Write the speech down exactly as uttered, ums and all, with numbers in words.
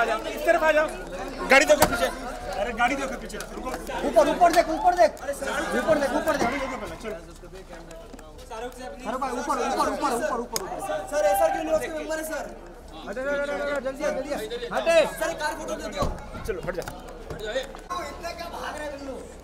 जाओ, इस तरफ आ जाओ, गाड़ी देखो पीछे, अरे गाड़ी देखो पीछे, ऊपर ऊपर देख ऊपर देख ऊपर देख ऊपर देख अरे भाई ऊपर ऊपर ऊपर ऊपर ऊपर सर ऐसा क्यों नहीं उसके मेंबर है सर हटे जल्दी जल्दी हटे सर कार फोटो दे दो चलो हट जा इतना क्या भाग रहे तुम लोग